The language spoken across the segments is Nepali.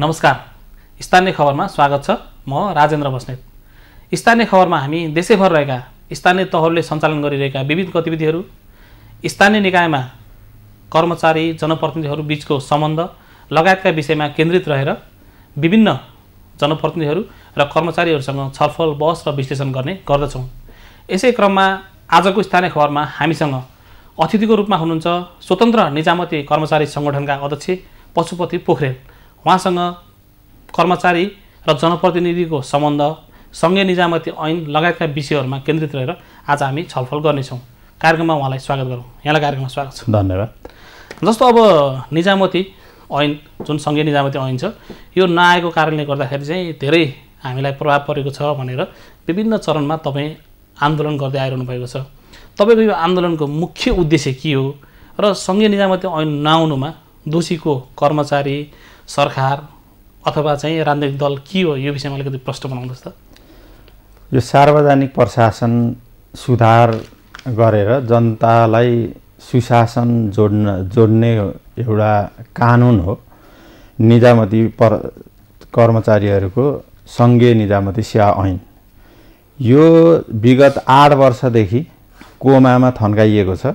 नमस्कार, स्थानीय खबरमा स्वागत छ। म राजेन्द्र बस्नेत। स्थानीय खबरमा हामी देशैभर रहेका स्थानीय तहहरूले सञ्चालन गरिरहेका विविध गतिविधिहरू, स्थानीय निकायमा कर्मचारी जनप्रतिनिधिहरू बीचको सम्बन्ध लगायतका विषयमा केन्द्रित रहेर विभिन्न जनप्रतिनिधिहरू र कर्मचारीहरूसँग छलफल, बहस र विश्लेषण गर्ने गर्दछौँ। यसै क्रममा आजको स्थानीय खबरमा हामीसँग अतिथिको रूपमा हुनुहुन्छ स्वतन्त्र निजामती कर्मचारी सङ्गठनका अध्यक्ष पशुपति पोखरेल। उहाँसँग कर्मचारी र जनप्रतिनिधिको सम्बन्ध, सङ्घीय निजामती ऐन लगायतका विषयहरूमा केन्द्रित रहेर आज हामी छलफल गर्नेछौँ। कार्यक्रममा उहाँलाई स्वागत गरौँ। यहाँलाई कार्यक्रममा स्वागत छ। धन्यवाद। जस्तो अब निजामती ऐन, जुन सङ्घीय निजामती ऐन छ, यो नआएको कारणले गर्दाखेरि चाहिँ धेरै हामीलाई प्रभाव परेको छ भनेर विभिन्न चरणमा तपाईँ आन्दोलन गर्दै आइरहनु भएको छ। तपाईँको यो आन्दोलनको मुख्य उद्देश्य के हो र सङ्घीय निजामती ऐन नआउनुमा दोषीको कर्मचारी, सरकार अथवा चाहिँ राजनैतिक दल के हो, यो विषयमा अलिकति प्रश्न बनाउनुहोस् त। यो सार्वजनिक प्रशासन सुधार गरेर जनतालाई सुशासन जोड्ने एउटा कानुन हो निजामती कर्मचारीहरूको सङ्घीय निजामती सेवा ऐन। यो विगत 8 वर्षदेखि कोमामा थन्काइएको छ।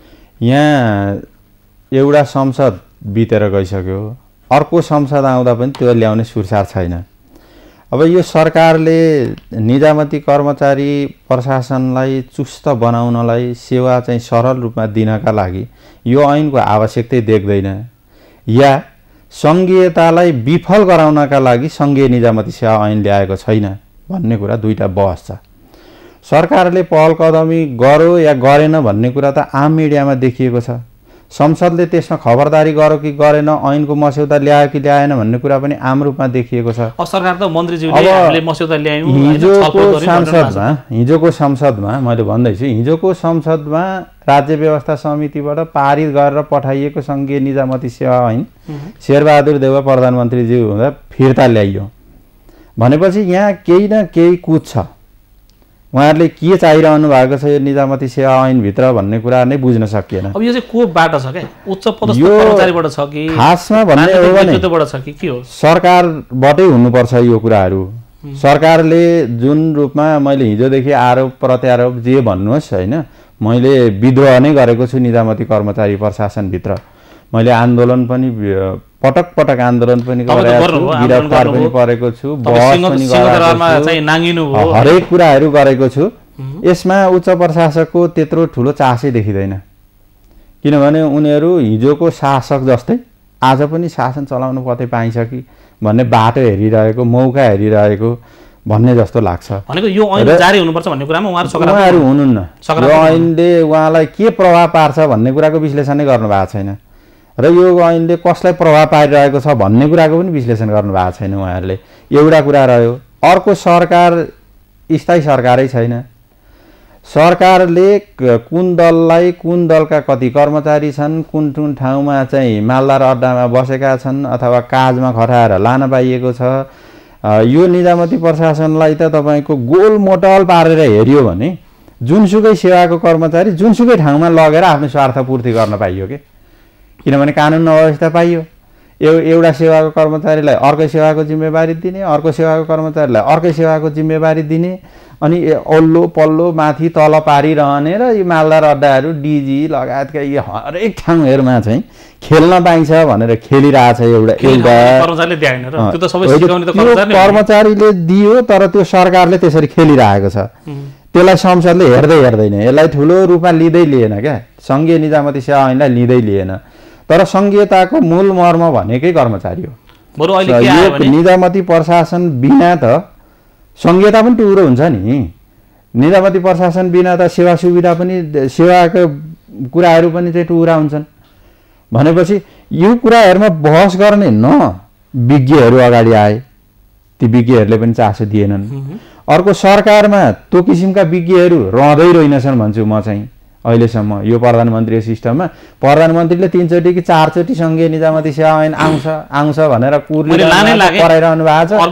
यहाँ एउटा संसद बितेर गइसक्यो, अर्को संसद आउँदा पनि त्यो ल्याउने सुरसार छैन। अब यो सरकारले निजामती कर्मचारी प्रशासनलाई चुस्त बनाउनलाई, सेवा चाहिँ सरल रूपमा दिनका लागि यो ऐनको आवश्यकता देख्दैन, या सङ्घीयतालाई विफल गराउनका लागि सङ्घीय निजामती सेवा ऐन ल्याएको छैन भन्ने कुरा दुईटा बहस छ। सरकारले पहल कदमी गर्यो या गरेन भन्ने कुरा त आम मिडियामा देखिएको छ। संसदले त्यसमा खबरदारी गर्यो कि गरेन, ऐनको मस्यौदा ल्यायो कि ल्याएन भन्ने कुरा पनि आम रूपमा देखिएको छ। सरकार त मन्त्रीज्यूले हामीले मस्यौदा ल्यायौँ। हिजोको संसदमा मैले भन्दैछु, हिजोको संसदमा राज्य व्यवस्था समितिबाट पारित गरेर पठाइएको सङ्घीय निजामती सेवा ऐन शेरबहादुर देउवा प्रधानमन्त्रीज्यू हुँदा फिर्ता ल्याइयो भनेपछि यहाँ केही न केही कुछ छ। उहाँहरूले के चाहिरहनु भएको छ यो निजामती सेवा ऐनभित्र भन्ने कुरा नै बुझ्न सकिएन। अब यो चाहिँ कोबाट छ क्या? उच्च पदस्थ कर्मचारीबाट छ कि खासमा भन्ने हो भने छ कि के हो? सरकारबाटै हुनुपर्छ यो कुराहरू। सरकारले जुन रूपमा मैले हिजोदेखि आरोप प्रत्यारोप जे भन्नुहोस् होइन, मैले विद्रोह नै गरेको छु निजामती कर्मचारी प्रशासनभित्र। मैले आन्दोलन पनि पटक पटक आन्दोलन पनि गरेको छु, गिरफ्तार पनि परेको छु, बहस पनि गरेको छु, हरेक कुराहरू गरेको छु। यसमा उच्च प्रशासकको त्यत्रो ठुलो चासै देखिँदैन, किनभने उनीहरू हिजोको शासक जस्तै आज पनि शासन चलाउनु कतै पाइन्छ कि भन्ने बाटो हेरिरहेको, मौका हेरिरहेको भन्ने जस्तो लाग्छ। भनेको यो ऐन जारी हुनुपर्छ भन्ने कुरामा उहाँहरू हुनुहुन्न। यो ऐनले उहाँलाई के प्रभाव पार्छ भन्ने कुराको विश्लेषणै गर्नु भएको छैन र यो ऐनले कसलाई प्रभाव पारिरहेको छ भन्ने कुराको पनि विश्लेषण गर्नु भएको छैन उहाँहरूले। एउटा कुरा रह्यो, अर्को सरकार स्थायी सरकारै छैन। सरकारले कुन दललाई, कुन दलका कति कर्मचारी छन्, कुन कुन ठाउँमा चाहिँ मालदार अड्डामा बसेका छन् अथवा काजमा खटाएर लान पाइएको छ, यो निजामती प्रशासनलाई त तपाईँको गोलमोटल पारेर हेऱ्यो भने जुनसुकै सेवाको कर्मचारी जुनसुकै ठाउँमा लगेर आफ्नो स्वार्थ पूर्ति गर्न पाइयो के, किनभने कानुन अव्यवस्था पाइयो। एउटा सेवाको कर्मचारीलाई अर्कै सेवाको जिम्मेवारी दिने, अर्को सेवाको कर्मचारीलाई अर्कै सेवाको जिम्मेवारी दिने, अनि अल्लो पल्लो माथि तल पारिरहने र यो मालदार अड्डाहरू डिजी लगायतका यी हरेक ठाउँहरूमा चाहिँ खेल्न पाइन्छ भनेर खेलिरहेछ। कर्मचारीले दियो तर त्यो सरकारले त्यसरी खेलिरहेको छ। त्यसलाई संसदले हेर्दैन, यसलाई ठुलो रूपमा लिँदै लिएन क्या, सङ्घीय निजामती सेवा ऐनलाई लिँदै लिएन। तर सङ्घीयताको मूल मर्म भनेकै कर्मचारी हो। निजामती प्रशासन बिना त सङ्घीयता पनि टुरो हुन्छ नि। निजामती प्रशासन बिना त सेवा सुविधा पनि, सेवाको कुराहरू पनि चाहिँ टुरा हुन्छन्। भनेपछि यो कुराहरूमा बहस गर्ने न विज्ञहरू अगाडि आए, ती विज्ञहरूले पनि चासो दिएनन्। अर्को सरकारमा त्यो किसिमका विज्ञहरू रहँदै रहेनछन् भन्छु म चाहिँ। अहिलेसम्म यो प्रधानमन्त्री सिस्टममा प्रधानमन्त्रीले 3 चोटि कि 4 चोटि सङ्घीय निजामती सेवा ऐन आउँछ भनेर कराइरहनु भएको छ।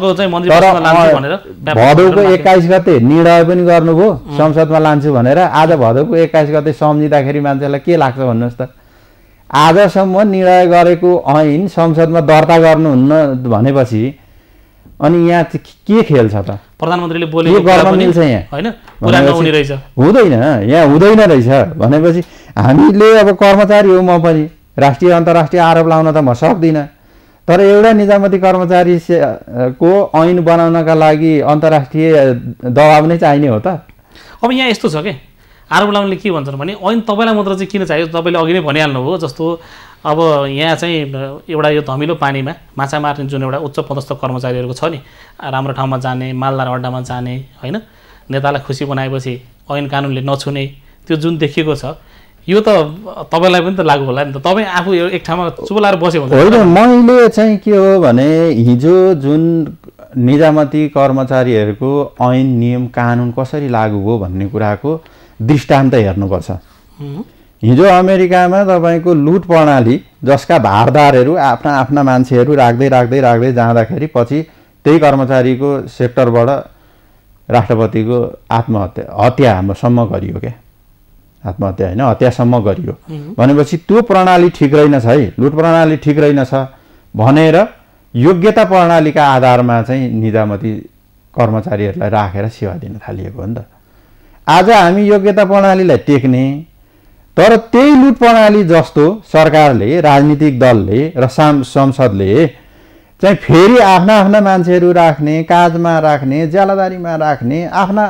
भदौको 21 गते निर्णय पनि गर्नुभयो संसदमा लान्छु भनेर। आज भदौको 21 गते सम्झिँदाखेरि मान्छेलाई के लाग्छ भन्नुहोस् त? आजसम्म निर्णय गरेको ऐन संसदमा दर्ता गर्नुहुन्न भनेपछि अनि यहाँ के खेल छ त? प्रधानमन्त्रीले बोलेको गर्न मिल्छ यहाँ हैन? पुरा नहुने रहेछ, हुँदैन, यहाँ हुँदैन रहेछ भनेपछि हामीले अब कर्मचारी हो, म पनि राष्ट्रिय अन्तर्राष्ट्रिय आरोप लाउन त म सक्दिनँ, तर एउटा निजामती कर्मचारी को ऐन बनाउनका लागि अन्तर्राष्ट्रिय दबाब नै चाहिने हो त। अब यहाँ यस्तो छ के आरोप लाउनेले के भन्छन् भने ऐन तपाईँलाई मात्र चाहिँ किन चाहियो, तपाईँले अघि नै भनिहाल्नु हो। जस्तो अब यहाँ चाहिँ एउटा यो धमिलो पानीमा माछा मार्ने जुन एउटा उच्च पदस्थ कर्मचारीहरूको छ नि, राम्रो ठाउँमा जाने, मालदार अड्डामा जाने होइन, नेतालाई खुसी बनाएपछि ऐन कानुनले नछुने, त्यो जुन देखिएको छ यो त तपाईँलाई पनि त लागु होला नि त। तपाईँ आफू एक ठाउँमा चुप लाएर बस्यो भने होइन। मैले चाहिँ के हो भने हिजो जुन निजामती कर्मचारीहरूको ऐन नियम कानुन कसरी लागु हो भन्ने कुराको दृष्टान्त हेर्नुपर्छ। हिजो अमेरिकामा तपाईँको लुट प्रणाली जसका भारदारहरू आफ्ना आफ्ना मान्छेहरू राख्दै राख्दै राख्दै जाँदाखेरि पछि त्यही कर्मचारीको सेक्टरबाट राष्ट्रपतिको हत्यासम्म गरियो क्या, आत्महत्या होइन हत्यासम्म गरियो भनेपछि त्यो प्रणाली ठिक रहेनछ है, लुट प्रणाली ठिक रहेनछ भनेर योग्यता प्रणालीका आधारमा चाहिँ निजामती कर्मचारीहरूलाई राखेर सेवा दिन थालिएको हो नि त। आज हामी योग्यता प्रणालीलाई टेक्ने, तर त्यही लुट प्रणाली जस्तो सरकारले, राजनीतिक दलले र संसदले चाहिँ फेरि आफ्ना आफ्ना मान्छेहरू राख्ने, काजमा राख्ने, ज्यालादारीमा राख्ने, आफ्ना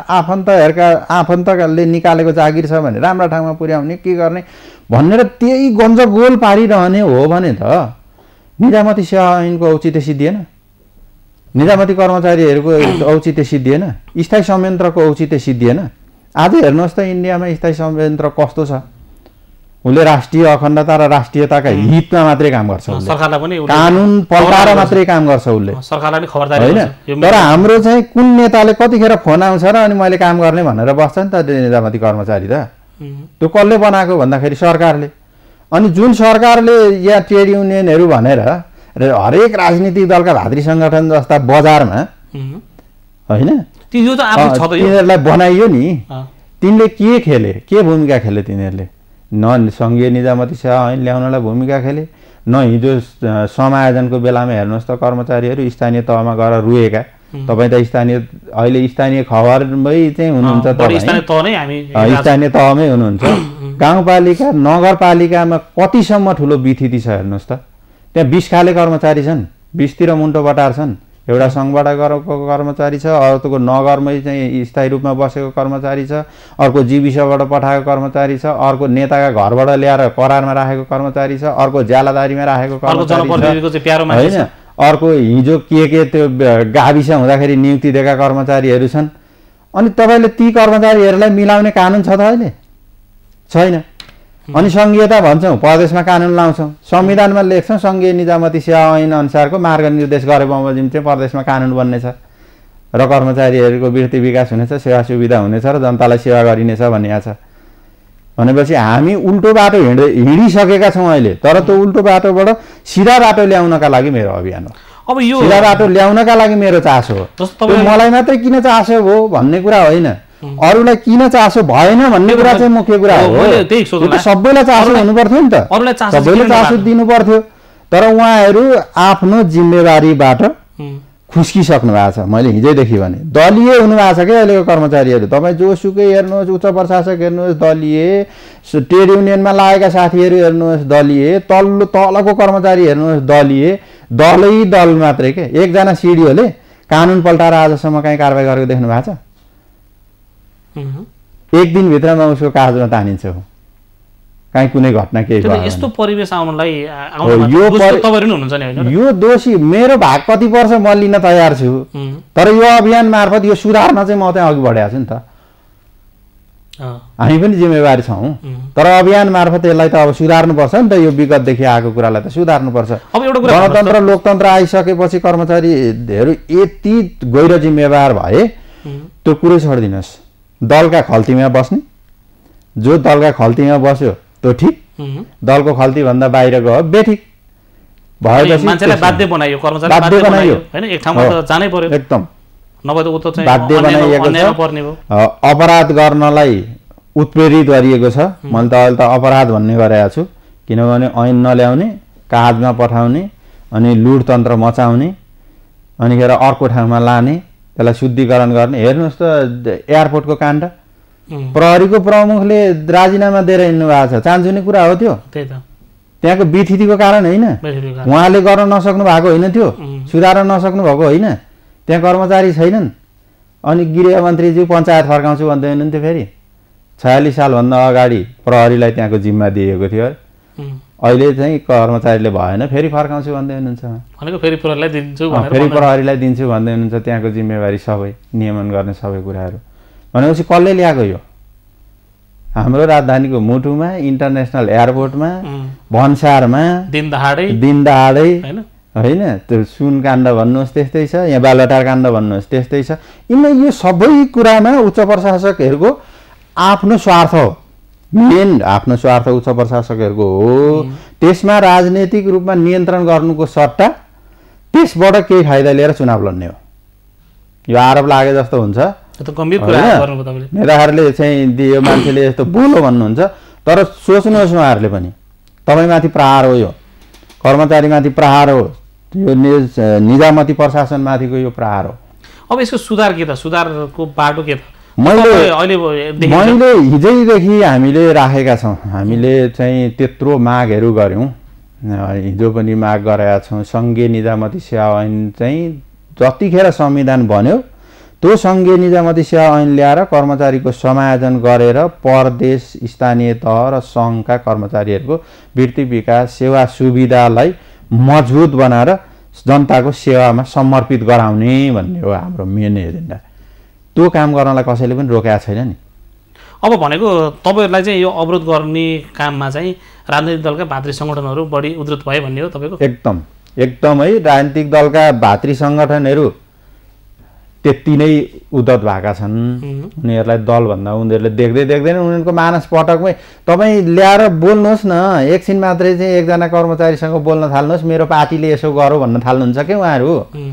आफन्तले निकालेको जागिर छ भने राम्रो ठाउँमा पुर्याउने, के गर्ने भनेर त्यही गन्जगोल पारिरहने हो भने त निजामती सेवा ऐनको औचित्य सिद्धिएन, निजामती कर्मचारीहरूको औचित्य सिद्धिएन, स्थायी संयन्त्रको औचित्य सिद्धिएन। आज हेर्नुहोस् त इन्डियामा स्थायी संयन्त्र कस्तो छ, उसले राष्ट्रिय अखण्डता र राष्ट्रियताका हितमा मात्रै काम गर्छ, सरकारलाई पनि कानुन पल्टाएर मात्रै काम गर्छ उसले, सरकारलाई पनि खबरदारी होइन। तर हाम्रो चाहिँ कुन नेताले कतिखेर फोन आउँछ र अनि मैले काम गर्ने भनेर बस्छ नि त निजामती कर्मचारी त, त्यो कसले बनाएको भन्दाखेरि सरकारले। अनि जुन सरकारले यहाँ ट्रेड युनियनहरू भनेर हरेक राजनीतिक दलका भातृ सङ्गठन जस्ता बजारमा होइन तिनीहरूलाई बनाइयो नि, तिनले के खेले, के भूमिका खेले तिनीहरूले? न सङ्घीय निजामती सेवा ऐन ल्याउनलाई भूमिका खेले, न हिजो समायोजनको बेलामा हेर्नुहोस् त कर्मचारीहरू स्थानीय तहमा गएर रुएका। तपाईँ त अहिले स्थानीय खबरमै चाहिँ हुनुहुन्छ, स्थानीय तहमै हुनुहुन्छ। गाउँपालिका नगरपालिकामा कतिसम्म ठुलो विथिति छ हेर्नुहोस् त। त्यहाँ 20 खाले कर्मचारी छन्, 20तिर मुन्टो बटार छन्। एउटा सङ्घबाट गएको कर्मचारी छ, अर्को नगरमै चाहिँ स्थायी रूपमा बसेको कर्मचारी छ, अर्को जीविसबाट पठाएको कर्मचारी छ, अर्को नेताका घरबाट ल्याएर करारमा राखेको कर्मचारी छ, अर्को ज्यालादारीमा राखेको कर्मचारी छ होइन, अर्को हिजो के त्यो गाविस हुँदाखेरि नियुक्ति दिएका कर्मचारीहरू छन्। अनि तपाईँले ती कर्मचारीहरूलाई मिलाउने कानुन छ त अहिले? छैन। अनि सङ्घीयता भन्छौँ, प्रदेशमा कानुन लाउँछौँ, संविधानमा लेख्छौँ सङ्घीय निजामती सेवा ऐन अनुसारको मार्ग निर्देश गरे बमोजिम चाहिँ प्रदेशमा कानुन बन्नेछ र कर्मचारीहरूको वृत्ति विकास हुनेछ, सेवा सुविधा हुनेछ र जनतालाई सेवा गरिनेछ भनिएको छ। भनेपछि हामी उल्टो बाटो हिँडिसकेका छौँ अहिले। तर त्यो उल्टो बाटोबाट सिधा बाटो ल्याउनका लागि मेरो अभियान हो। अब यो सिधा बाटो ल्याउनका लागि मेरो चासो हो। मलाई मात्रै किन चासो हो भन्ने कुरा होइन, अरूलाई किन चासो भएन भन्ने कुरा चाहिँ मुख्य कुरा हो। सबैलाई चासो हुनु पर्थ्यो नि त, सबैले चासो दिनु पर्थ्यो। तर उहाँहरू आफ्नो जिम्मेवारीबाट खुस्किसक्नु भएको छ। मैले हिजैदेखि भने दलीय हुनुभएको छ क्या अहिलेको कर्मचारीहरू। तपाईँ जोसुकै हेर्नुहोस्, उच्च प्रशासक हेर्नुहोस् दलीय, ट्रेड युनियनमा लागेका साथीहरू हेर्नुहोस् दलीय, तलको कर्मचारी हेर्नुहोस् दलीय, दलै दल मात्रै के। एकजना सिडिओले कानुन पल्टाएर आजसम्म कहीँ कारवाही गरेको देख्नु भएको छ? एक दिनभित्रमा उसको कागजमा तानिन्छ, कहीँ कुनै घटना केही भयो। यस्तो परिवेश आउनलाई यो दोषी मेरो भाग कति पर्छ म लिन तयार छु। तर यो अभियान मार्फत यो सुधार्न चाहिँ म चाहिँ अघि बढेको छु नि त। हामी पनि जिम्मेवारी छौँ, तर अभियान मार्फत यसलाई त अब सुधार्नुपर्छ नि त। यो विगतदेखि आएको कुरालाई त सुधार्नुपर्छ। गणतन्त्र लोकतन्त्र आइसकेपछि कर्मचारीहरू यति गैर जिम्मेवार भए त्यो कुरै छोडिदिनुहोस्। दलका खल्तीमा बस्ने, जो दलका खल्तीमा बस्यो त्यो ठिक, दलको खल्ती भन्दा बाहिर गयो बेठिक। भएपछि मान्छेलाई बाध्य बनायो, कर्मचारी बाध्य बनायो हैन, एक ठाउँमा त जानै पर्यो एकदम, नभए त उ त चाहिँ बाध्य बनाइएको छ। अपराध गर्नलाई उत्प्रेरित गरिएको छ। मैले त अहिले त अपराध भन्ने गरेको छु, किनभने ऐन नल्याउने, कागजमा पठाउने, अनि लुटतन्त्र मचाउने, अनिखेर अर्को ठाउँमा लाने, त्यसलाई शुद्धिकरण गर्ने। हेर्नुहोस् त एयरपोर्टको काण्ड, प्रहरीको प्रमुखले राजीनामा दिएर हिँड्नु भएको छ। चान्चुने कुरा हो त्यो? त्यहाँको विथितिको कारण होइन, उहाँले गर्न नसक्नु भएको होइन, त्यो सुधार्न नसक्नु भएको होइन, त्यहाँ कर्मचारी छैनन्। अनि गृहमन्त्रीज्यू पञ्चायत फर्काउँछु भन्दै हुनुहुन्थ्यो। फेरि 46 सालभन्दा अगाडि प्रहरीलाई त्यहाँको जिम्मा दिएको थियो, अहिले चाहिँ कर्मचारीले भएन, फेरि फर्काउँछु भन्दै हुनुहुन्छ। फेरि प्रहरीलाई दिन्छु भन्दै हुनुहुन्छ त्यहाँको जिम्मेवारी सबै नियमन गर्ने सबै कुराहरू। भनेपछि कसले ल्याएको? यो हाम्रो राजधानीको मुटुमा, इन्टरनेसनल एयरपोर्टमा, भन्सारमा दिनदहाडै होइन। त्यो सुन काण्ड भन्नुहोस् त्यस्तै छ, यहाँ बालटार काण्ड भन्नुहोस् त्यस्तै छ। यो सबै कुरामा उच्च प्रशासकहरूको आफ्नो स्वार्थ हो, मेन आफ्नो स्वार्थ उच्च प्रशासकहरूको हो। त्यसमा राजनीतिक रूपमा नियन्त्रण गर्नुको सट्टा त्यसबाट केही फाइदा लिएर चुनाव लड्ने हो। यो आरोप लागे जस्तो हुन्छ। नेताहरूले चाहिँ यो मान्छेले यस्तो बोलो भन्नुहुन्छ, तर सोच्नुहोस् उहाँहरूले पनि, तपाईँमाथि प्रहार हो, यो कर्मचारीमाथि प्रहार हो, यो निजामती प्रशासनमाथिको यो प्रहार हो। अब यसको सुधार के त? सुधारको बाटो के त? मैले हिजैदेखि हामीले राखेका छौँ। हामीले चाहिँ त्यत्रो मागहरू गऱ्यौँ, हिजो पनि माग गरेका छौँ। सङ्घीय निजामती सेवा ऐन चाहिँ जतिखेर संविधान बन्यो त्यो सङ्घीय निजामती सेवा ऐन ल्याएर कर्मचारीको समायोजन गरेर प्रदेश, स्थानीय तह र सङ्घका कर्मचारीहरूको वृत्ति विकास सेवा सुविधालाई मजबुत बनाएर जनताको सेवामा समर्पित गराउने भन्ने हो हाम्रो मेन एजेन्डा। त्यो काम गर्नलाई कसैले पनि रोकेको छैन नि। अब भनेको तपाईँहरूलाई चाहिँ यो अवरोध गर्ने काममा चाहिँ राजनैतिक दलका भातृ सङ्गठनहरू बढी उद्धृत भए भन्ने हो तपाईँको? एकदमै राजनीतिक दलका भातृ सङ्गठनहरू त्यति नै उद्धत भएका छन्। उनीहरूलाई दलभन्दा उनीहरूले देख्दैन। उनीहरूको मानस पटकमै तपाईँ ल्याएर बोल्नुहोस् न, एकछिन मात्रै चाहिँ एकजना कर्मचारीसँग बोल्न थाल्नुहोस्, मेरो पार्टीले यसो गरौँ भन्न थाल्नुहुन्छ क्या उहाँहरू।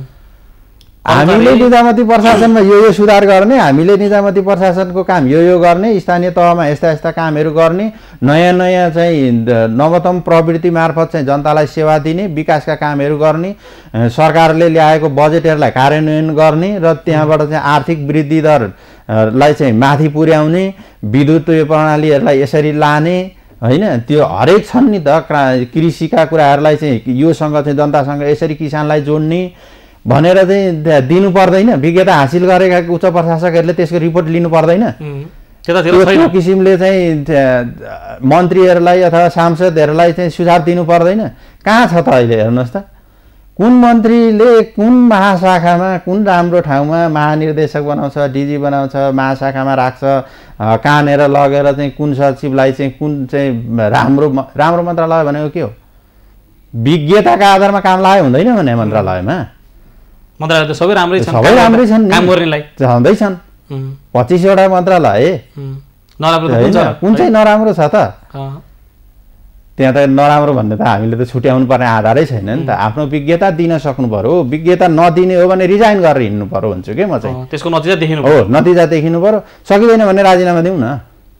हामीले निजामती प्रशासनमा यो सुधार गर्ने, हामीले निजामती प्रशासनको काम यो गर्ने, स्थानीय तहमा यस्ता कामहरू गर्ने, नयाँ चाहिँ नवतम प्रवृत्ति मार्फत चाहिँ जनतालाई सेवा दिने, विकासका कामहरू गर्ने, सरकारले ल्याएको बजेटहरूलाई कार्यान्वयन गर्ने र त्यहाँबाट चाहिँ आर्थिक वृद्धि दरलाई चाहिँ माथि पुर्याउने, विद्युत प्रणालीहरूलाई यसरी लाने होइन। त्यो हरेक छन् नि त, कृषिका कुराहरूलाई चाहिँ योसँग चाहिँ जनतासँग यसरी किसानलाई जोड्ने भनेर चाहिँ दिनु पर्दैन। विज्ञता हासिल गरेका उच्च प्रशासकहरूले त्यसको रिपोर्ट लिनु पर्दैन। त्यो किसिमले चाहिँ मन्त्रीहरूलाई अथवा सांसदहरूलाई चाहिँ सुझाव दिनु पर्दैन। कहाँ छ त अहिले? हेर्नुहोस् त, कुन मन्त्रीले कुन महाशाखामा कुन राम्रो ठाउँमा महानिर्देशक बनाउँछ, डिजी बनाउँछ, महाशाखामा राख्छ, कानेर लगेर चाहिँ कुन सचिवलाई चाहिँ कुन चाहिँ राम्रो मन्त्रालय भनेको के हो? विज्ञताका आधारमा काम लाग्यो हुँदैन भने मन्त्रालयमा मन्त्रालय त सबै राम्रै छन्, काम गर्नेलाई छँदैछन् 25 वटा मन्त्रालय। कुन चाहिँ नराम्रो छ त? त्यहाँ त नराम्रो भन्ने त हामीले त छुट्याउनु पर्ने आधारै छैन नि त। आफ्नो विज्ञता दिन सक्नु पर्यो। विज्ञता नदिने हो भने रिजाइन गरेर हिँड्नु पर्यो भन्छु के म चाहिँ। त्यसको नतिजा देखिनु हो, नतिजा देखिनु पर्यो। सकिँदैन भने राजीनामा दिउँ न।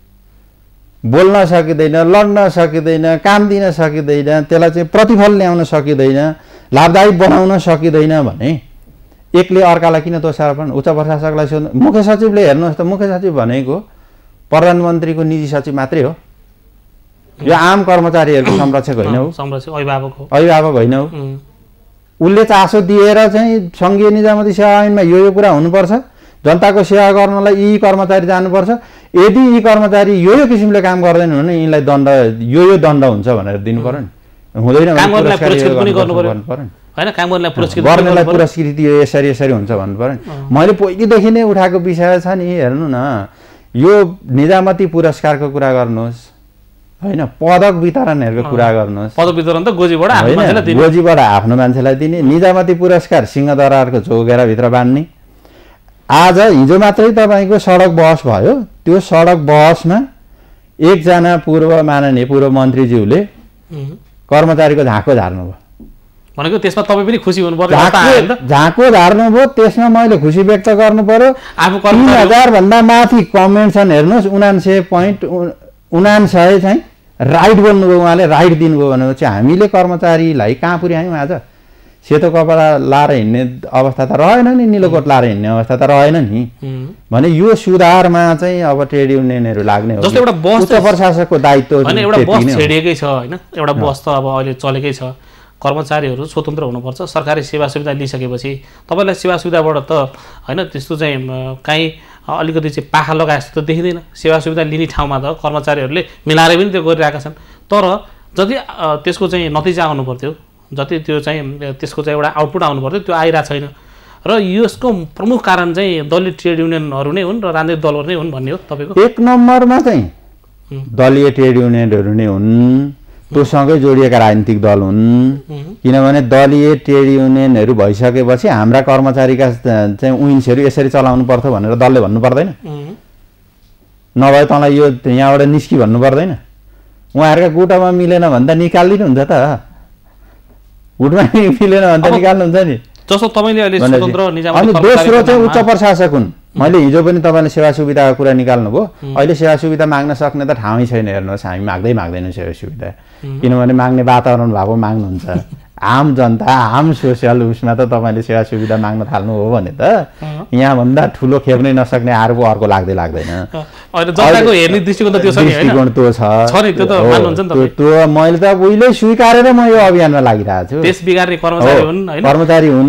बोल्न सकिँदैन, लड्न सकिँदैन, काम दिन सकिँदैन, त्यसलाई चाहिँ प्रतिफल ल्याउन सकिँदैन, लाभदायी बनाउन सकिँदैन भने एकले अर्कालाई किन दोषारोपण? उच्च प्रशासकलाई सोध्नु। मुख्य सचिवले हेर्नुहोस् त, मुख्य सचिव भनेको प्रधानमन्त्रीको निजी सचिव मात्रै हो। यो आम कर्मचारीहरूको संरक्षक होइन हो, अभिभावक होइन हो। उसले चासो दिएर चाहिँ सङ्घीय निजामती सेवा ऐनमा यो कुरा हुनुपर्छ, जनताको सेवा गर्नलाई यी कर्मचारी जानुपर्छ, यदि यी कर्मचारी यो किसिमले काम गर्दैनन् भने यिनलाई दण्ड यो दण्ड हुन्छ भनेर दिनु पर्यो नि। हुँदैन गर्नेलाई पुरस्कृति यसरी हुन्छ भन्नु पर्यो नि। मैले पहिलेदेखि नै उठाएको विषय छ नि। हेर्नु न, यो निजामती पुरस्कारको कुरा गर्नुहोस् होइन, पदक वितरणहरूको कुरा गर्नुहोस्। पदक वितरण त गोजीबाट आफ्नो मान्छेलाई दिने, निजामती पुरस्कार सिंहदरबारको चौघेराभित्र बाँड्ने। आज हिजो मात्रै तपाईँको सडक बहस भयो। त्यो सडक बहसमा एकजना माननीय पूर्व मन्त्रीज्यूले कर्मचारीको झाँको झार्नुभयो भनेको त्यसमा तपाईँ पनि खुसी हुनु पर्यो। झाँको झार्नुभयो, त्यसमा मैले खुसी व्यक्त गर्नु पर्यो। 3000 भन्दा माथि कमेन्ट छन्। हेर्नुहोस् 79.99 चाहिँ राइट बोल्नुभयो उहाँले, राइट दिनुभयो भनेपछि हामीले कर्मचारीलाई कहाँ पुर्यायौँ आज? सेतो कपडा लाएर हिँड्ने अवस्था त रहेन नि, निलो कोट लाएर हिँड्ने अवस्था त रहेन नि। भने यो सुधारमा चाहिँ अब ट्रेड युनियनहरू लाग्ने हो। जस्तो एउटा बस उच्च प्रशासकको दायित्व होइन, एउटा बस छेडिएकै छ होइन, एउटा बस त अब अहिले चलेकै छ। कर्मचारीहरू स्वतन्त्र हुनुपर्छ। सरकारी सेवा सुविधा लिइसकेपछि तपाईँलाई सेवा सुविधाबाट त होइन त्यस्तो चाहिँ काहीँ अलिकति चाहिँ पाखा लगाए जस्तो त देखिँदैन। सेवा सुविधा लिने ठाउँमा त कर्मचारीहरूले मिलाएर पनि त्यो गरिरहेका छन्। तर जति त्यसको चाहिँ नतिजा आउनु पर्थ्यो, जति त्यो चाहिँ त्यसको चाहिँ एउटा आउटपुट आउनु पर्थ्यो, त्यो आइरहेको छैन। र यसको प्रमुख कारण चाहिँ दलीय ट्रेड युनियनहरू नै हुन् र राजनीतिक दलहरू नै हुन् भन्ने हो तपाईँको? एक नम्बरमा चाहिँ दलीय ट्रेड युनियनहरू नै हुन्, त्योसँगै जोडिएका राजनीतिक दल हुन्। किनभने दलीय ट्रेड युनियनहरू भइसकेपछि हाम्रा कर्मचारीका चाहिँ विन्सहरू यसरी चलाउनु पर्थ्यो भनेर दलले भन्नु पर्दैन? नभए तँलाई यो यहाँबाट निस्कि भन्नु पर्दैन? उहाँहरूका गुटमा मिलेन भने त निकालिदिनुहुन्छ त, गुटमा मिलेन भने त निकाल्नुहुन्छ नि। जस्तो तपाईँले अहिले स्वतन्त्र निजामती अनि दोस्रो चाहिँ उच्च प्रशासक हुन्। मैले हिजो पनि तपाईँले सेवा सुविधाको कुरा निकाल्नुभयो। अहिले सेवा सुविधा माग्न सक्ने त ठाउँै छैन। हेर्नुहोस्, हामी माग्दैनौँ सेवा सुविधा, किनभने माग्ने वातावरण भएको माग्नुहुन्छ। आम जनता आम सोसियल उसमा त तपाईँले सेवा सुविधा माग्न थाल्नु हो भने त यहाँभन्दा ठुलो खेप्नै नसक्ने आरोप अर्को लाग्दैन। दृष्टिकोण त्यो छ, त्यो मैले त उहिले स्वीकारेर म यो अभियानमा लागिरहेको छु। कर्मचारी हुन्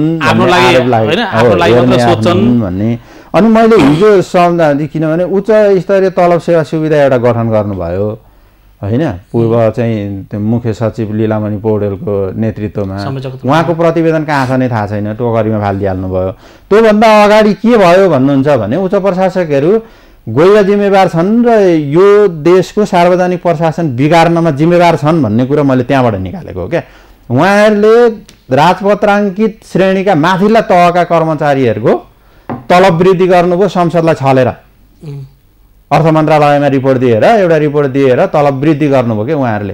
भन्ने। अनि मैले हिजो सम्झाउँदै, किनभने उच्च स्तरीय तलब सेवा सुविधा एउटा गठन गर्नुभयो होइन, पूर्व चाहिँ मुख्य सचिव लीलामणि पौडेलको नेतृत्वमा। उहाँको प्रतिवेदन कहाँ छ नै थाहा छैन, टोकरीमा फालिदिइहाल्नु भयो। त्योभन्दा अगाडि के भयो भन्नुहुन्छ भने उच्च प्रशासकहरू गैर जिम्मेवार छन् र यो देशको सार्वजनिक प्रशासन बिगार्नमा जिम्मेवार छन् भन्ने कुरा मैले त्यहाँबाट निकालेको हो क्या। उहाँहरूले राजपत्राङ्कित श्रेणीका माथिल्ला तहका कर्मचारीहरूको तलब वृद्धि गर्नुभयो संसदलाई छलेर। अर्थ मन्त्रालयमा रिपोर्ट दिएर एउटा रिपोर्ट दिएर तलब वृद्धि गर्नुभयो कि उहाँहरूले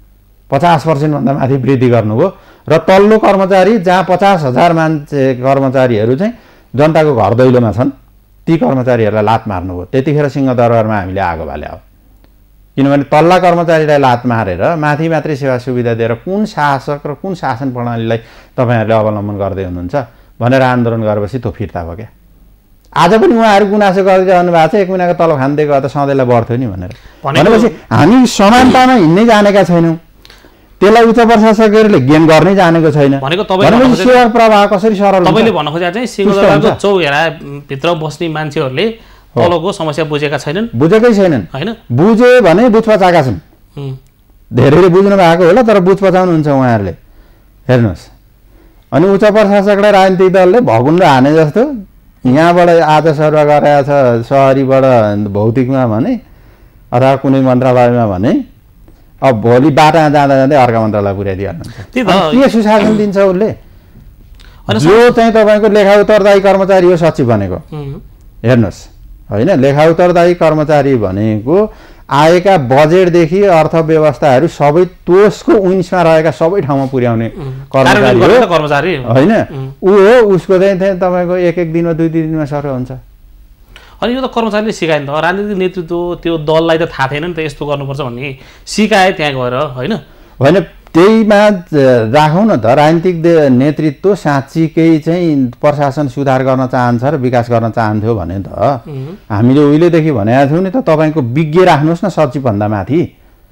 50% भन्दा माथि वृद्धि गर्नुभयो। र तल्लो कर्मचारी जहाँ 50,000 मान्छे कर्मचारीहरू चाहिँ जनताको घर दैलोमा छन्, ती कर्मचारीहरूलाई लात मार्नुभयो। त्यतिखेर सिंहदरबारमा हामीले आगो बाल्यो। किनभने तल्ला कर्मचारीलाई लात मारेर माथि मात्रै सेवा सुविधा दिएर कुन शासक र कुन शासन प्रणालीलाई तपाईँहरूले अवलम्बन गर्दै हुनुहुन्छ भनेर आन्दोलन गरेपछि त्यो फिर्ता भयो क्या। आज पनि उहाँहरू गुनासो गरिरहनु भएको छ, 1 महिनाको तलब खाँदैको त सधैँलाई बढ्थ्यो नि भनेर। भनेपछि हामी समानतामा हिँड्नै जानेका छैनौँ, त्यसलाई उच्च प्रशासकहरूले गेन गर्नै जानेको छैन। भनेपछि सेवा प्रवाह कसरी सरल? तपाईँले भन्न खोजेको चाहिँ सिंहदरबारको चौघेरा भित्र बस्ने मान्छेहरूले तलको समस्या बुझेका छैनन्, बुझेकै छैनन् होइन। बुझ्यो भने बुझ पचाएका छन्, धेरैले बुझ्नु भएको होला तर बुझ पचाउनुहुन्छ उहाँहरूले। हेर्नुहोस्, अनि उच्च प्रशासकलाई राजनीतिक दलले भगुन्डो हाने जस्तो यहाँबाट आज सर्व गराएको छ, सहरीबाट भौतिकमा भने अथवा कुनै मन्त्रालयमा भने, अब भोलि बाटा जाँदा जाँदै अर्का मन्त्रालय पुर्याइदिइहाल्नुहुन्छ। के सुशासन दिन्छ उसले? जो चाहिँ तपाईँको लेखा उत्तरदायी कर्मचारी हो सचिव भनेको, हेर्नुहोस् होइन, लेखा उत्तरदायी कर्मचारी भनेको आएका बजेटदेखि अर्थव्यवस्थाहरू सबै त्यसको विन्समा रहेका सबै ठाउँमा पुर्याउने कर्मचारी होइन। ऊ हो, उसको चाहिँ तपाईँको 1 दिनमा 2 दिनमा सर हुन्छ। अनि यो त कर्मचारीले सिकायो नि त, राजनीतिक नेतृत्व त्यो दललाई त थाहा थिएन नि त यस्तो गर्नुपर्छ भन्ने, सिकाए त्यहाँ गएर होइन। होइन त्यहीमा राखौँ न त, राजनीतिक नेतृत्व साँच्चीकै चाहिँ प्रशासन सुधार गर्न चाहन्छ र विकास गर्न चाहन्थ्यो भने त हामीले उहिलेदेखि भनेका थियौँ नि त, तपाईँको विज्ञ राख्नुहोस् न सचिवभन्दा माथि।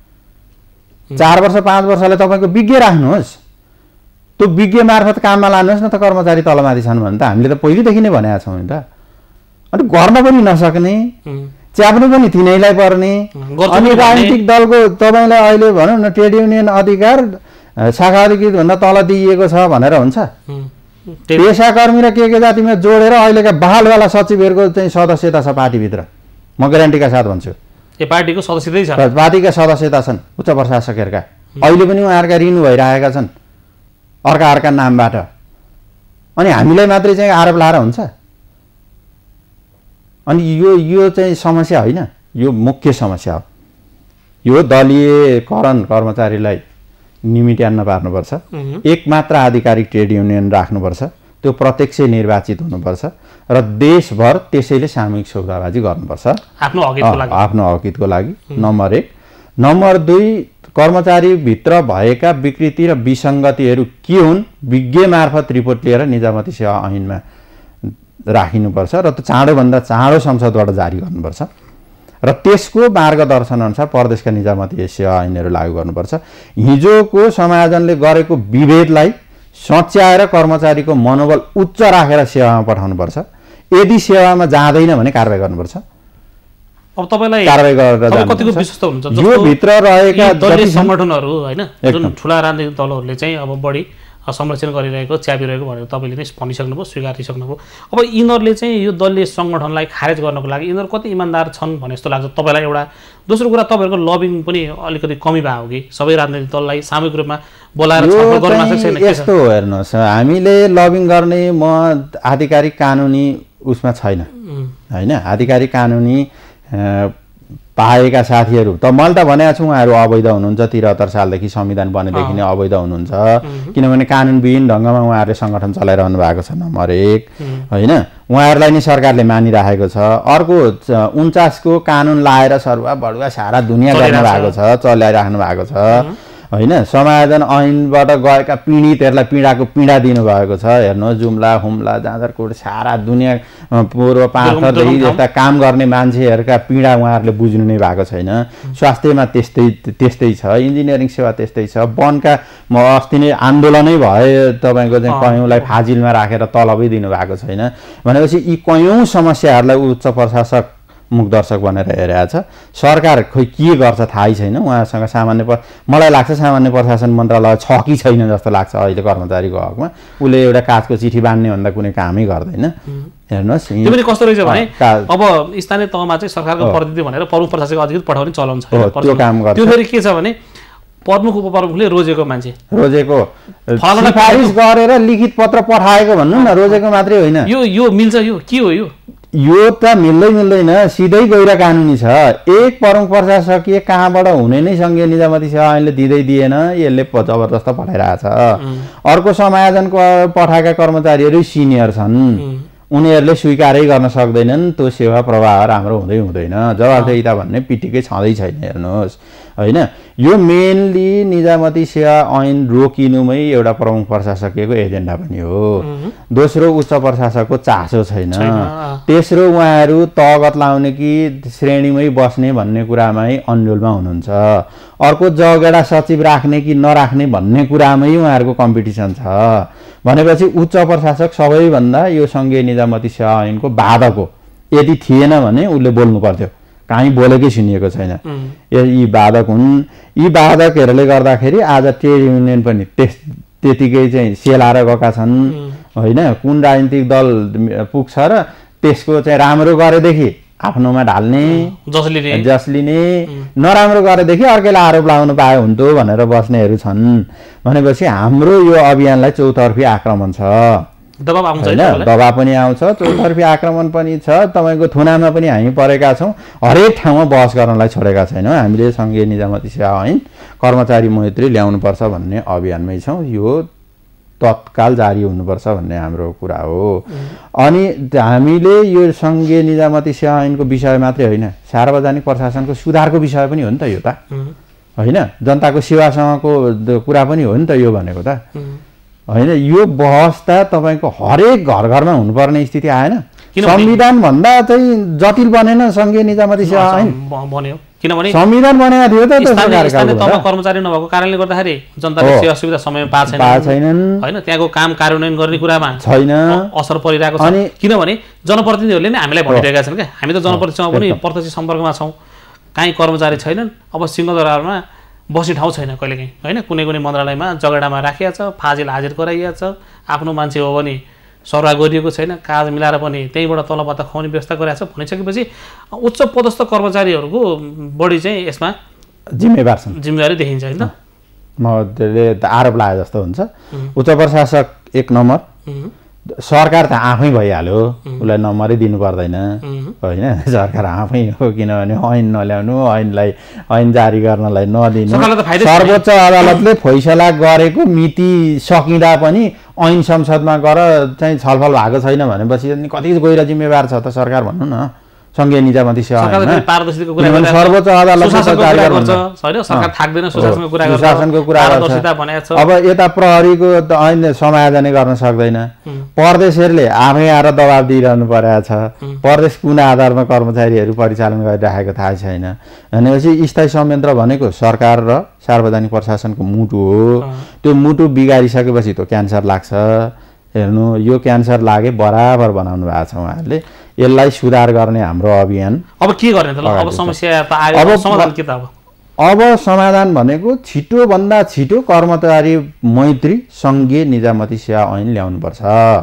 4 वर्ष 5 वर्षलाई तपाईँको विज्ञ राख्नुहोस्, त्यो विज्ञ मार्फत काममा लानुहोस् न त कर्मचारी तलमाथि छन् भने त हामीले त पहिलेदेखि नै भनेका छौँ नि त। अनि गर्न पनि नसक्ने, च्याप्नु पनि तिनैलाई पर्ने। अनि राजनीतिक दलको तपाईँलाई अहिले भनौँ न ट्रेड युनियन अधिकार शाखा अधिकृतभन्दा तल दिइएको छ भनेर हुन्छ? पेसाकर्मी र के जातिमा जोडेर अहिलेका बहालवाला सचिवहरूको चाहिँ सदस्यता छ पार्टीभित्र, म ग्यारेन्टीका साथ भन्छु। यो पार्टीको सदस्यता छ, पार्टीका सदस्यता छन् उच्च प्रशासकहरूका। अहिले पनि उहाँहरूका रिन्यू भइरहेका छन् अर्का नामबाट। अनि हामीलाई मात्रै चाहिँ आरोप लाएर हुन्छ? अनि यो चाहिँ समस्या होइन, यो मुख्य समस्या हो। यो दलीयकरण कर्मचारीलाई निमिट्यान्न पार्नुपर्छ। एक मात्र आधिकारिक ट्रेड युनियन राख्नुपर्छ, त्यो प्रत्यक्ष निर्वाचित हुनुपर्छ र देशभर त्यसैले सामूहिक सौदाबाजी गर्नुपर्छ आफ्नो हकितको लागि। नम्बर 1। नम्बर 2 कर्मचारीभित्र भएका विकृति र विसङ्गतिहरू के हुन् विज्ञ मार्फत रिपोर्ट लिएर निजामती सेवा ऐनमा राखिनुपर्छ र त्यो चाँडोभन्दा चाँडो संसदबाट जारी गर्नुपर्छ र त्यसको मार्गदर्शन अनुसार प्रदेशका निजामती सेवा ऐनहरू लागू गर्नुपर्छ। हिजोको समायोजनले गरेको विभेदलाई सच्याएर कर्मचारीको मनोबल उच्च राखेर सेवामा पठाउनुपर्छ। यदि सेवामा जाँदैन भने कारबाही गर्नुपर्छ। अब तपाईलाई कारबाही गरेर कतिको विश्वस्त हुनुहुन्छ यो भित्र रहेका दलीय संगठनहरू हैन जुन ठुला राजनीतिक दलहरूले चाहिँ अब बढी संरक्षण गरिरहेको च्यापिरहेको भनेर तपाईँले नै भनिसक्नुभयो स्वीकारिसक्नुभयो। अब यिनीहरूले चाहिँ यो दलीय सङ्गठनलाई खारेज गर्नको लागि यिनीहरू कति इमान्दार छन् भने जस्तो लाग्छ तपाईँलाई एउटा। दोस्रो कुरा तपाईँहरूको लबिङ पनि अलिकति कमी भयो कि सबै राजनीतिक दललाई सामूहिक रूपमा बोलाएर छलफल गर्न सक्दैन। यस्तो हेर्नुहोस् हामीले लबिङ गर्ने म आधिकारिक कानुनी उसमा छैन हैन। आधिकारिक कानुनी पाएका साथीहरू त मैले त भनेको छु उहाँहरू अवैध हुनुहुन्छ। 73 सालदेखि संविधान बनेदेखि नै अवैध हुनुहुन्छ किनभने कानुनविहीन ढङ्गमा उहाँहरूले सङ्गठन चलाइरहनु भएको छ नम्बर 1 हैन। उहाँहरूलाई नै सरकारले मानिराखेको छ। अर्को 49 को कानुन लाएर सर्वा बढुवा सारा दुनियाँ गर्नु भएको छ चलाइराख्नु भएको छ हैन। समायोजन ऐनबाट गएका पीडितहरूलाई पीडाको पीडा दिनुभएको छ। हेर्नुहोस् जुम्ला हुम्ला जाँजरकोट सारा दुनियाँ पूर्व पाँचदेखि जस्ता काम गर्ने मान्छेहरूका पीडा उहाँहरूले बुझ्नु नै भएको छैन। स्वास्थ्यमा त्यस्तै छ। इन्जिनियरिङ सेवा त्यस्तै छ। वनका अस्ति नै आन्दोलनै भए तपाईँको चाहिँ कयौँलाई फाजिलमा राखेर तलबै दिनुभएको छैन भनेपछि यी कयौँ समस्याहरूलाई उच्च प्रशासक मुखदर्शक भनेर हेरेको छ। सरकार खोइ के गर्छ थाहै छैन। उहाँसँग मलाई लाग्छ सामान्य प्रशासन मन्त्रालय छ कि छैन जस्तो लाग्छ अहिले कर्मचारीको हकमा। उसले एउटा कागजको चिठी बाँड्ने भन्दा कुनै कामै गर्दैन। हेर्नुहोस् त्यो पनि कस्तो रहेछ भने अब स्थानीय तहमा चाहिँ सरकारको प्रतिनिधि भनेर प्रमुख प्रशासक अधिकृत पठाउने चलन छ। त्यो काम गर्छ। त्यो फेरि के छ भने प्रमुख उपप्रमुखले रोजेको मान्छे रोजेको सिफारिस गरेर लिखित पत्र पठाएको भन्नु न रोजेको मात्रै होइन। यो मिल्छ यो के हो यो त मिल्दैन सिधै गैर कानुनी छ। एक प्रमुख प्रशासकीय कहाँबाट हुने नै सङ्घीय निजामती सेवा ऐनले दिएन यसले जबरजस्त पठाइरहेछ। अर्को समायोजनको पठाएका कर्मचारीहरू सिनियर छन् उनीहरूले स्वीकारै गर्न सक्दैनन्। त्यो सेवा प्रवाह राम्रो हुँदैन। जवाफदेहिता भन्ने पिटिकै छँदै छैन। हेर्नुहोस् हैन यो मेनली निजामती सेवा ऐन रोकिनुमै एउटा प्रमुख प्रशासकीयको एजेन्डा पनि हो। दोस्रो उच्च प्रशासकको चासो छैन। तेस्रो उहाँहरू तहगत लाउने कि श्रेणीमै बस्ने भन्ने कुरामै अन्यलमा हुनुहुन्छ। अर्को जगेडा सचिव राख्ने कि नराख्ने भन्ने कुरामै उहाँहरूको कम्पिटिसन छ भनेपछि उच्च प्रशासक सबैभन्दा यो सङ्घीय निजामती सेवा ऐनको बाधक हो। यदि थिएन भने उसले बोल्नु पर्थ्यो। कहीँ बोलेकै सुनिएको छैन। यी बाधक हुन्। यी बाधकहरूले गर्दाखेरि आज ट्रेड युनियन पनि त्यतिकै चाहिँ सेलाएर गएका छन् होइन। कुन राजनीतिक दल पुग्छ र त्यसको चाहिँ राम्रो गरेदेखि आफ्नोमा ढाल्ने जसलिने नराम्रो गरेदेखि अर्कैलाई आरोप लगाउनु पाए हुन्थ्यो भनेर बस्नेहरू छन् भनेपछि हाम्रो यो अभियानलाई चौतर्फी आक्रमण छ। दबाब पनि आउँछ चौतर्फी आक्रमण पनि छ। तपाईँको थुनामा पनि हामी परेका छौँ। हरेक ठाउँमा बहस गर्नलाई छोडेका छैनौँ। हामीले सङ्घीय निजामती सेवा ऐन कर्मचारी मैत्री ल्याउनुपर्छ भन्ने अभियानमै छौँ। यो तत्काल जारी हुनुपर्छ भन्ने हाम्रो कुरा हो। अनि हामीले यो सङ्घीय निजामती सेवा ऐनको विषय मात्रै होइन सार्वजनिक प्रशासनको सुधारको विषय पनि हो नि त यो त होइन। जनताको सेवासँगको कुरा पनि हो नि त यो भनेको त होइन। यो बहस त तपाईँको हरेक घरमा हुनुपर्ने स्थिति आएन। संविधान भन्दा चाहिँ जटिल बनेन सङ्घीय निजामती सेवा ऐन बन्यो किनभने संविधान बनेको थियो त। स्थानीय तहमा कर्मचारी नभएको कारणले गर्दाखेरि जनताले सेवा सुविधा समयमा पाएनन् होइन। त्यहाँको काम कार्यान्वयन गर्ने कुरामा छैन असर परिरहेको छ किनभने जनप्रतिनिधिहरूले नै हामीलाई भनिरहेका छन् क्या। हामी त जनप्रतिनिधिसँग पनि प्रत्यक्ष सम्पर्कमा छौँ। काहीँ कर्मचारी छैनन्। अब सिंहदरबारमा बस्ने ठाउँ छैन कहिलेकाहीँ होइन। कुनै मन्त्रालयमा जगेडामा राखिएको छ फाजिल हाजिर गराइएको छ। आफ्नो मान्छे हो भने सरवा गरिएको छैन। काज मिलाएर पनि त्यहीँबाट तलबत्ता खुवाउने व्यवस्था गरिरहेको छ भनिसकेपछि उच्च पदस्थ कर्मचारीहरूको बढी चाहिँ यसमा जिम्मेवारी देखिन्छ होइन। मैले आरोप लागे जस्तो हुन्छ। उच्च प्रशासक 1 नम्बर सरकार त आफै भइहाल्यो उसलाई नम्बरै दिनु पर्दैन होइन। सरकार आफै हो किनभने ऐन नल्याउनु ऐन जारी गर्नलाई नदिनु। सर्वोच्च अदालतले फैसला गरेको मिति सकिँदा पनि ऐन संसदमा गएर चाहिँ छलफल भएको छैन भनेपछि कति गैर जिम्मेवार छ त सरकार भन्नु न। सङ्घीय निजामती सेवा सरकारले पारदर्शिताको कुरा किनभने सर्वोच्च अदालतले सुशासनको जारी कुरा गर्छ गर्छ हैन सरकार थाक्दैन सुशासनको कुरा गर्छ सुशासनको कुरा गर्छ पारदर्शिता भनेको छ अब यता प्रहरीको त ऐन समायोजनै गर्न सक्दैन परदेशहरूले आफै आएर दबाब दिइरहनु परेको छ परदेश कुन आधारमा कर्मचारीहरू परिचालन गरिराखेको थाहा छैन भनेपछि स्थायी संयन्त्र भनेको सरकार र सार्वजनिक प्रशासनको मुटु हो त्यो मुटु बिगारिसकेपछि त क्यान्सर लाग्छ हेर्नु यो क्यान्सर लागे बराबर बनाउनु भएको छ उहाँहरूले यसलाई सुधार गर्ने हाम्रो अभियान अब के गर्ने त अब समस्या त आयो समाधान के त अब समाधान भनेको छिटोभन्दा छिटो कर्मचारी मैत्री सङ्घीय निजामती सेवा ऐन ल्याउनुपर्छ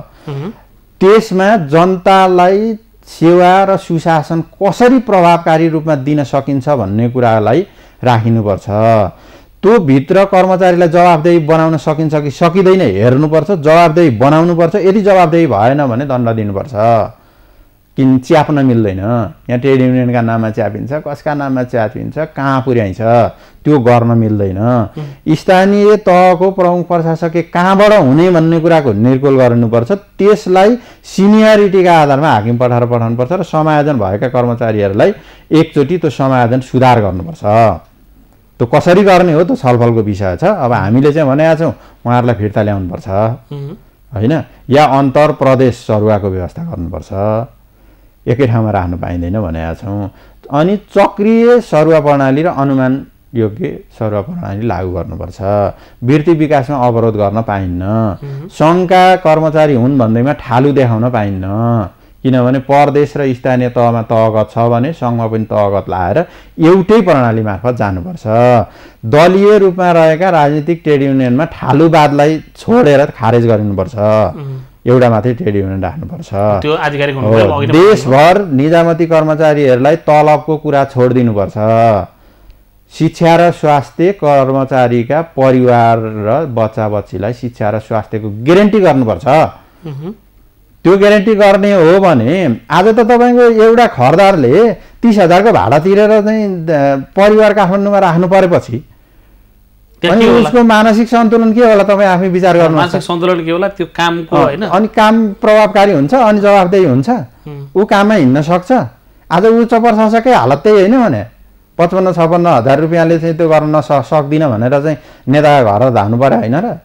त्यसमा जनतालाई सेवा र सुशासन कसरी प्रभावकारी रूपमा दिन सकिन्छ भन्ने कुरालाई राखिनुपर्छ त्यो भित्र कर्मचारीलाई जवाफदेही बनाउन सकिन्छ कि सकिँदैन हेर्नुपर्छ जवाफदेही बनाउनुपर्छ यदि जवाफदेही भएन भने दण्ड दिनुपर्छ किन च्याप्न मिल्दैन यहाँ ट्रेड युनियनका नाममा च्यापिन्छ कसका नाममा च्यापिन्छ कहाँ पुर्याइन्छ त्यो गर्न मिल्दैन स्थानीय तहको प्रमुख प्रशासक कहाँबाट हुने भन्ने कुराको निर्कुल गर्नुपर्छ त्यसलाई सिनियरिटीका आधारमा हाकिम पठाएर पठाउनुपर्छ र समायोजन भएका कर्मचारीहरूलाई एकचोटि त्यो समायोजन सुधार गर्नुपर्छ त्यो कसरी गर्ने हो त्यो छलफलको विषय छ अब हामीले चाहिँ भनेका छौँ उहाँहरूलाई फिर्ता ल्याउनुपर्छ होइन या अन्तर प्रदेश सरुवाको व्यवस्था गर्नुपर्छ एकै ठाउँमा राख्नु पाइँदैन भनेका छौँ अनि चक्रिय सरुवा प्रणाली र अनुमान योग्य सरुवा प्रणाली लागू गर्नुपर्छ वृत्ति विकासमा अवरोध गर्न पाइन्न सङ्घका कर्मचारी हुन् भन्दैमा ठालु देखाउन पाइन्न किनभने परदेश र स्थानीय तहमा तहगत छ भने सङ्घमा पनि तहगत लाएर एउटै प्रणाली मार्फत जानुपर्छ दलीय रूपमा रहेका राजनीतिक ट्रेड युनियनमा ठालुवादलाई छोडेर खारेज गरिनुपर्छ एउटा मात्रै ट्रेड युनियन राख्नुपर्छ त्यो आधिकारिक हुनुपर्छ देशभर निजामती कर्मचारीहरूलाई तलबको कुरा छोडिदिनुपर्छ शिक्षा र स्वास्थ्य कर्मचारीका परिवार र बच्चा बच्चीलाई शिक्षा र स्वास्थ्यको ग्यारेन्टी गर्नुपर्छ त्यो ग्यारेन्टी गर्ने हो भने आज त तपाईँको एउटा खरदारले 30,000 को भाडा तिरेर चाहिँ परिवार काठमाडौँमा राख्नु परेपछि अनि उसको मानसिक सन्तुलन के होला तपाईँ आफै विचार गर्नु मानसिक सन्तुलन के होला त्यो कामको हैन अनि काम प्रभावकारी हुन्छ अनि जवाफदेही हुन्छ ऊ काममा हिँड्न सक्छ आज उच्च प्रशासकै हालत त्यही होइन भने 55-56 हजार रुपियाँले चाहिँ त्यो गर्न सक्दिनँ भनेर चाहिँ नेताका घर धाउनु पर्यो होइन र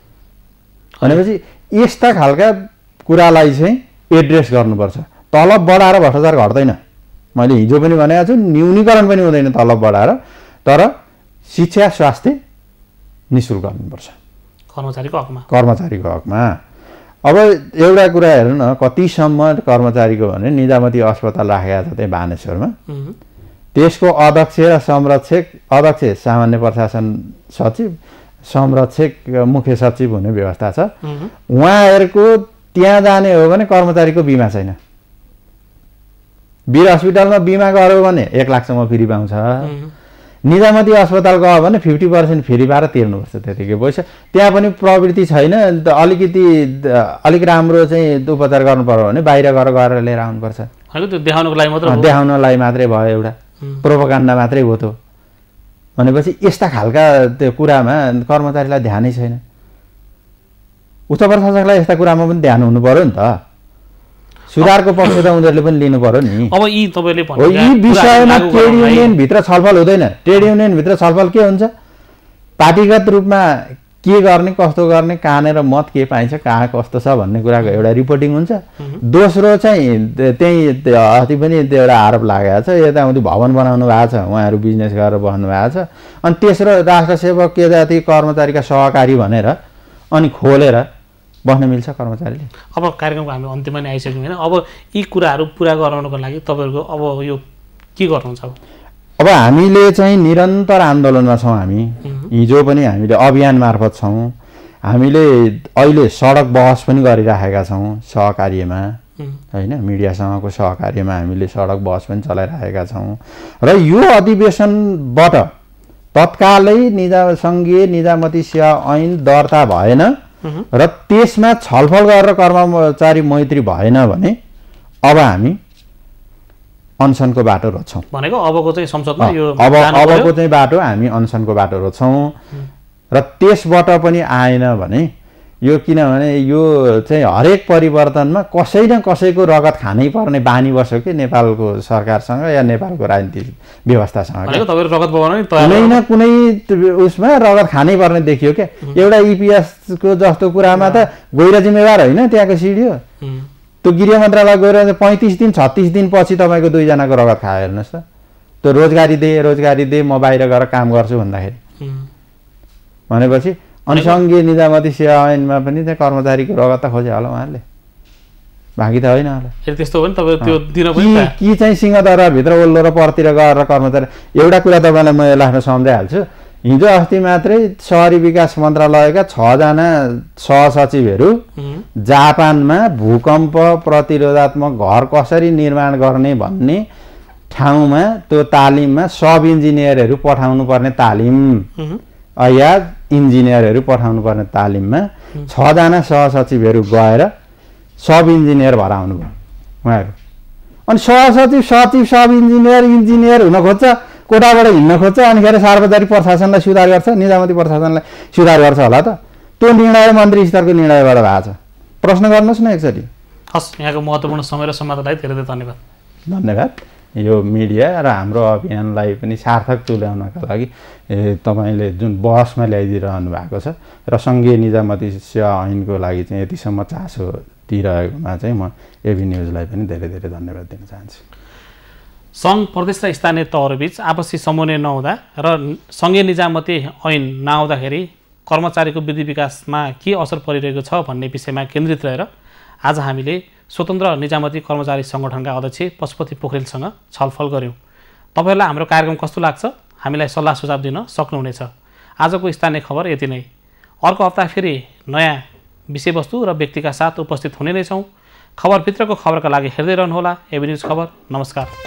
भनेपछि यस्ता खालका कुरालाई चाहिँ एड्रेस गर्नुपर्छ तलब बढाएर भ्रष्टाचार घट्दैन मैले हिजो पनि भनेको छु न्यूनीकरण पनि हुँदैन तलब बढाएर तर शिक्षा स्वास्थ्य निःशुल्क गर्नुपर्छ कर्मचारीको हकमा अब एउटा कुरा हेर्नु न कतिसम्म कर्मचारीको भने निजामती अस्पताल राखेका छ त्यही बानेश्वरमा त्यसको अध्यक्ष र संरक्षक अध्यक्ष सामान्य प्रशासन सचिव संरक्षक मुख्य सचिव हुने व्यवस्था छ उहाँहरूको त्यहाँ जाने हो भने कर्मचारीको बिमा छैन वीर हस्पिटलमा बिमा गर्यो भने 1 लाखसम्म फ्री पाउँछ निजामती अस्पताल गयो भने 50% फ्री पाएर तिर्नुपर्छ त्यतिकै पैसा त्यहाँ पनि प्रवृत्ति छैन अलिक राम्रो चाहिँ उपचार गर्नु पर्यो भने बाहिर गएर लिएर आउनुपर्छ त्यो देखाउनलाई मात्रै भयो एउटा प्रोपोगन्डा मात्रै हो त्यो भनेपछि यस्ता खालका त्यो कुरामा कर्मचारीलाई ध्यानै छैन उच्च प्रशासकलाई यस्ता कुरामा पनि ध्यान हुनु पर्यो नि त सुधारको पक्ष त उनीहरूले पनि लिनु पर्यो नि अब यी तपाईले यी विषयमा ट्रेड युनियन भित्र छलफल हुँदैन ट्रेड युनियन भित्र छलफल के हुन्छ पार्टीगत रूपमा के गर्ने कस्तो गर्ने कहाँनेर मत के पाइन्छ कहाँ कस्तो छ भन्ने कुराको एउटा रिपोर्टिङ हुन्छ दोस्रो चाहिँ त्यही अस्ति पनि त्यो एउटा आरोप लागेको छ यताउति भवन बनाउनु भएको छ उहाँहरू बिजनेस गरेर बस्नु भएको छ अनि तेस्रो राष्ट्र सेवक के जाति कर्मचारीका सहकारी भनेर अनि खोलेर बस्न मिल्छ कर्मचारीले अब कार्यक्रमको हामी अन्त्यमा नै आइसक्यौँ हैन अब यी कुराहरू पुरा गराउनको लागि तपाईहरुको अब यो के गर्नुहुन्छ अब हामीले चाहिँ निरन्तर आन्दोलनमा छौँ हामी हिजो पनि हामीले अभियान मार्फत छौँ हामीले अहिले सडक बहस पनि गरिराखेका छौँ सहकार्यमा हैन मिडियासँगको सहकार्यमा हामीले सडक बहस पनि चलाइराखेका छौँ र यो अधिवेशनबाट तत्कालै सङ्घीय निजामती सेवा ऐन दर्ता भएन र त्यसमा छलफल गरेर कर्मचारी मैत्री भएन भने अब हामी अनसनको बाटो रोज्छौँ भनेको अबको चाहिँ संसदमा यो अबको चाहिँ बाटो हामी अनसनको बाटो रोज्छौँ र त्यसबाट पनि आएन भने यो किनभने यो चाहिँ हरेक परिवर्तनमा कसै न कसैको रगत खानै पर्ने बानी बस्यो कि नेपालको सरकारसँग या नेपालको राजनीतिक व्यवस्थासँग कुनै न कुनै उसमा रगत खानै पर्ने देखियो क्या एउटा इपिएसको जस्तो कुरामा त गैर जिम्मेवार होइन त्यहाँको सिडिओ त्यो गृह मन्त्रालय गएर 35 दिन 36 दिन पछि तपाईँको 2 जनाको रगत खायो हेर्नुहोस् त त्यो रोजगारी दे म बाहिर गएर काम गर्छु भन्दाखेरि भनेपछि अनि सङ्घीय निजामती सेवा ऐनमा पनि त्यहाँ कर्मचारीको रगत त खोजे होला उहाँहरूले बाँकी त होइन होला त्यस्तो हो नि तपाईँ त्यो दिन पनि कि चाहिँ सिंहदरबारभित्र ओल्लो र परतिर गएर कर्मचारी एउटा कुरा तपाईँलाई म यसलाई सम्झाइहाल्छु हिजो अस्ति मात्रै सहरी विकास मन्त्रालयका 6 जना सहसचिवहरू जापानमा भूकम्प प्रतिरोधात्मक घर कसरी निर्माण गर्ने भन्ने ठाउँमा त्यो तालिममा सब इन्जिनियरहरू पठाउनु पर्ने तालिम या इन्जिनियरहरू पठाउनु पर्ने तालिममा 6 जना सहसचिवहरू गएर सब इन्जिनियर भएर आउनुभयो उहाँहरू अनि सहसचिव सचिव सब इन्जिनियर हुन खोज्छ कोटाबाट हिँड्न खोज्छ अनिखेर सार्वजनिक प्रशासनलाई सुधार गर्छ निजामती प्रशासनलाई सुधार गर्छ होला त त्यो निर्णय मन्त्री स्तरको निर्णयबाट भएको छ प्रश्न गर्नुहोस् न एकचोटि हस् यहाँको महत्त्वपूर्ण समय र संवादलाई धेरै धेरै धन्यवाद यो मिडिया र हाम्रो अभियानलाई पनि सार्थक तुल्याउनका लागि तपाईँले जुन बहसमा ल्याइदिइरहनु भएको छ र सङ्घीय निजामती सेवा ऐनको लागि चाहिँ यतिसम्म चासो दिइरहेकोमा चाहिँ म एबी न्युजलाई पनि धेरै धेरै धन्यवाद दिन चाहन्छु सङ्घ प्रदेश र स्थानीय तहहरूबीच आपसी समन्वय नहुँदा र सङ्घीय निजामती ऐन नआउँदाखेरि कर्मचारीको वृद्धि विकासमा के असर परिरहेको छ भन्ने विषयमा केन्द्रित रहेर आज हामीले स्वतन्त्र निजामती कर्मचारी सङ्गठनका अध्यक्ष पशुपति पोखरेलसँग छलफल गऱ्यौँ। तपाईँहरूलाई हाम्रो कार्यक्रम कस्तो लाग्छ हामीलाई सल्लाह सुझाव दिन सक्नुहुनेछ। आजको स्थानीय खबर यति नै। अर्को हप्ता फेरि नयाँ विषयवस्तु र व्यक्तिका साथ उपस्थित हुने नै छौँ। खबरभित्रको खबरका लागि हेर्दै रहनुहोला एबी न्युज खबर। नमस्कार।